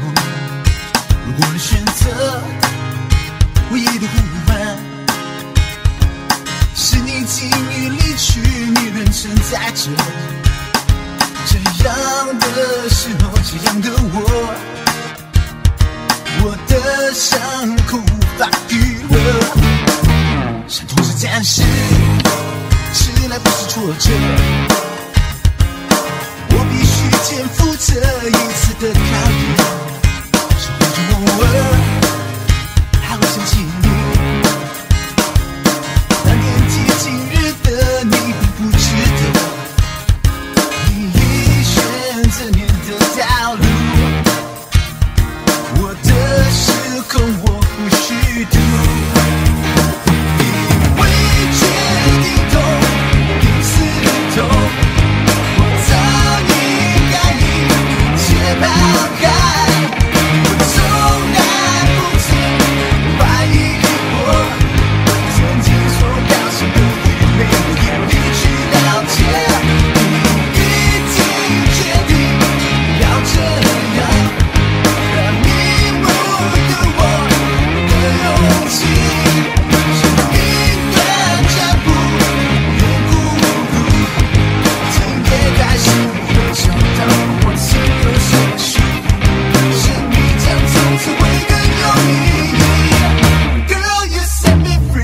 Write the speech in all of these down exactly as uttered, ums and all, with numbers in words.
如果能选择，唯一的呼唤是你今日离去，你仍存在着。这样的时候，这样的我，我的伤口无法愈合，伤痛是暂时，迟来不是挫折。我必须肩负这一次的考验，生活中偶尔还会想起你，但惦记今日的你并不值得。你已选择你的道路，我的时空我不虚度。因为决定痛定思痛，我早应该一切抛开。我从来不曾怀疑过，曾经所表现的愚昧，我也必须了解。你已经决定要这样，让你目睹我的勇气。生命短暂，不愿孤独，今夜开始我会找到我心有所属，生命将从此会更有意义。Girl, you set me free。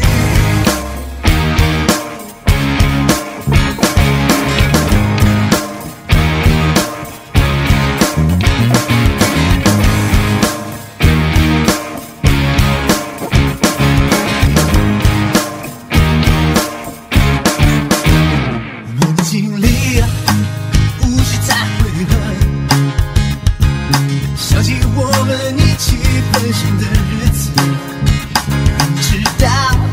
我们经历无需再悔恨，想起我们一起分享的日子，知道